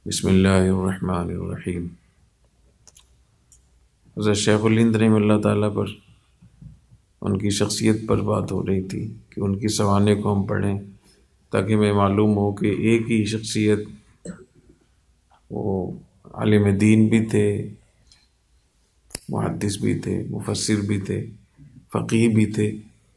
بسم اللہ الرحمن الرحیم۔ حضرت شیخ الہند رحمہ اللہ تعالیٰ پر ان کی شخصیت پر بات ہو رہی تھی کہ ان کی سوانح کو ہم پڑھیں تاکہ ہمیں معلوم ہو کہ ایک ہی شخصیت، وہ عالم دین بھی تھے، محدث بھی تھے، مفسر بھی تھے، فقیہ بھی تھے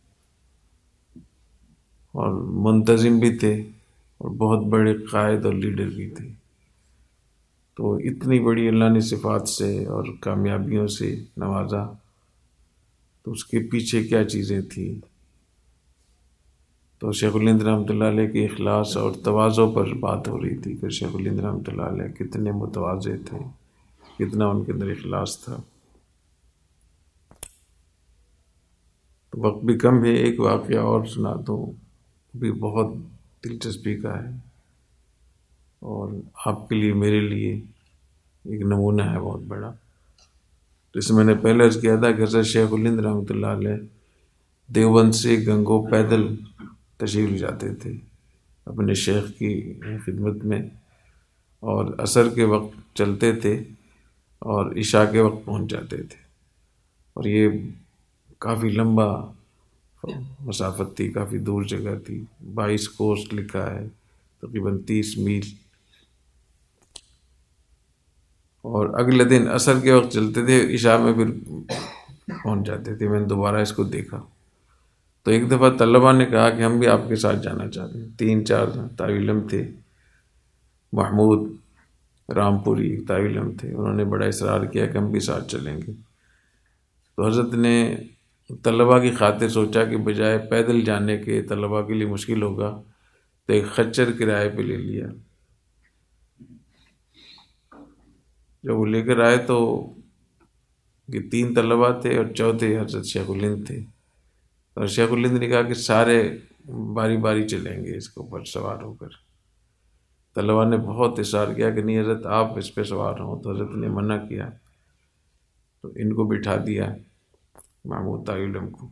اور منتظم بھی تھے اور بہت بڑے قائد اور لیڈر بھی تھے۔ تو اتنی بڑی اللہ نے صفات سے اور کامیابیوں سے نوازا، تو اس کے پیچھے کیا چیزیں تھیں؟ تو شیخ الہند رحمۃ اللہ علیہ کے اخلاص اور تواضع پر بات ہو رہی تھی کہ شیخ الہند رحمۃ اللہ علیہ کتنے متواضع تھے، کتنا ان کے اندر اخلاص تھا۔ تو وقت بھی کم ہے، ایک واقعہ اور سنا دوں، بھی بہت دلچسپی کا ہے اور آپ کے لیے میرے لیے ایک نمونہ ہے بہت بڑا۔ جس میں نے پہلے عرض کیا تھا کہ حضرت شیخ الہند رحمۃ اللہ علیہ دیوبند سے گنگو پیدل تشریف لے جاتے تھے اپنے شیخ کی خدمت میں، اور عصر کے وقت چلتے تھے اور عشاء کے وقت پہنچ جاتے تھے، اور یہ کافی لمبا مسافت تھی، کافی دور جگہ تھی، 22 کوس لکھا ہے، تقریباً 30 میل۔ اور اگلے دن عصر کے وقت چلتے تھے، عشاء میں پھر پہنچ جاتے تھے۔ میں نے دوبارہ اس کو دیکھا تو ایک دفعہ طلباء نے کہا کہ ہم بھی آپ کے ساتھ جانا چاہتے ہیں۔ 3-4 طالب علم تھے، محمود رامپوری طالب علم تھے، انہوں نے بڑا اصرار کیا کہ ہم بھی ساتھ چلیں گے۔ تو حضرت نے طلباء کی خاطر سوچا کہ بجائے پیدل جانے کے، طلباء کے لیے مشکل ہوگا، تو ایک خچر کرائے پہ لے لیا۔ جب وہ لے کر آئے تو یہ 3 طلباء تھے اور چوتھے حضرت شیخ الہند تھے، اور شیخ الہند نے کہا کہ سارے باری باری چلیں گے اس کے اوپر سوار ہو کر۔ طلباء نے بہت اصرار کیا کہ نہیں حضرت آپ اس پہ سوار ہوں، تو حضرت نے منع کیا، تو ان کو بٹھا دیا، محمود طالب علم کو۔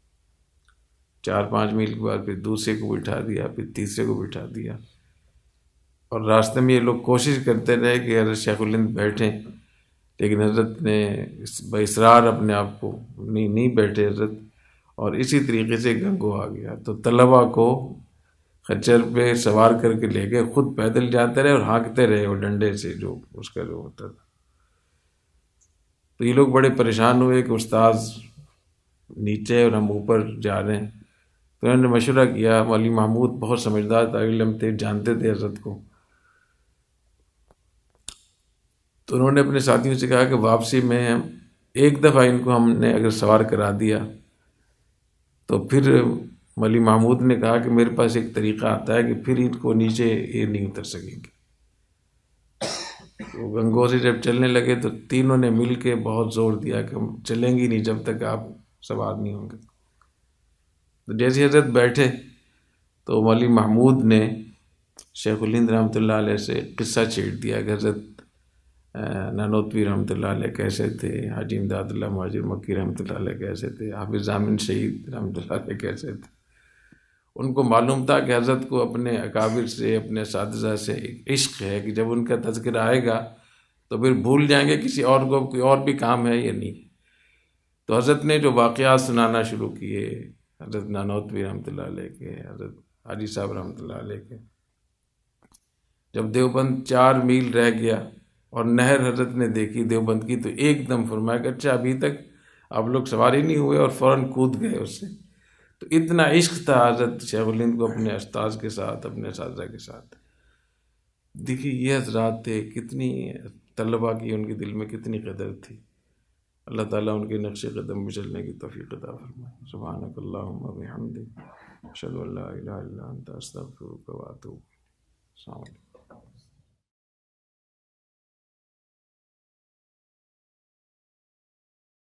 4-5 میل کے بعد پھر دوسرے کو بٹھا دیا، پھر تیسرے کو بٹھا دیا، اور راستے میں یہ لوگ کوشش کرتے رہے کہ حضرت شیخ الہند بیٹھیں، لیکن حضرت نے باصرار اپنے آپ کو نہیں بیٹھے حضرت، اور اسی طریقے سے گنگو آ گیا۔ تو طلباء کو خچر پہ سوار کر کے لے گئے، خود پیدل جاتے رہے اور ہانکتے رہے وہ ڈنڈے سے، جو اس کا جو ہوتا تھا۔ تو یہ لوگ بڑے پریشان ہوئے کہ استاذ نیچے اور ہم اوپر جا رہے ہیں۔ تو انہوں نے مشورہ کیا، مولوی محمود بہت سمجھدار طالب علم تھے، جانتے تھے حضرت کو، تو انہوں نے اپنے ساتھیوں سے کہا کہ واپسی میں ہم ایک دفعہ ان کو ہم نے اگر سوار کرا دیا تو پھر مولوی محمود نے کہا کہ میرے پاس ایک طریقہ آتا ہے کہ پھر ان کو نیچے یہ نہیں اتر سکیں گے۔ وہ گنگو سے جب چلنے لگے تو تینوں نے مل کے بہت زور دیا کہ ہم چلیں گی نہیں جب تک آپ سوار نہیں ہوں گے۔ تو جیسے حضرت بیٹھے تو مولوی محمود نے شیخ الہند رحمۃ اللہ علیہ سے قصہ چھیڑ دیا کہ حضرت نانوتوی رحمۃ اللہ علیہ کیسے تھے، حاجی امداد اللہ مہاجر مکی رحمۃ اللہ علیہ کیسے تھے، حافظ ضامن شہید رحمۃ اللہ علیہ کیسے تھے۔ ان کو معلوم تھا کہ حضرت کو اپنے اکابر سے، اپنے اساتذہ سے ایک عشق ہے کہ جب ان کا تذکرہ آئے گا تو پھر بھول جائیں گے کسی اور کو کوئی اور بھی کام ہے یا نہیں۔ تو حضرت نے جو واقعات سنانا شروع کیے، حضرت نانوتوی رحمۃ اللہ علیہ کے، حضرت حاجی صاحب رحمۃ اللہ علیہ کے، جب دیوبند 4 میل رہ گیا اور نہر حضرت نے دیکھی دیوبند کی، تو ایک دم فرمایا کہ اچھا ابھی تک آپ لوگ سوار ہی نہیں ہوئے، اور فوراً کود گئے اس سے۔ تو اتنا عشق تھا حضرت شیخ الہند کو اپنے استاذ کے ساتھ، اپنے اساتذہ کے ساتھ۔ دیکھیے یہ حضرات تھے، کتنی طلباء کی ان کے دل میں کتنی قدر تھی۔ اللہ تعالیٰ ان کے نقش قدم میں چلنے کی توفیق عطا فرمائے۔ سبحانک اللہم و بحمدک، اشہد ان لا الہ الا انت، استغفرک و اتوب الیک۔ السلام علیکم۔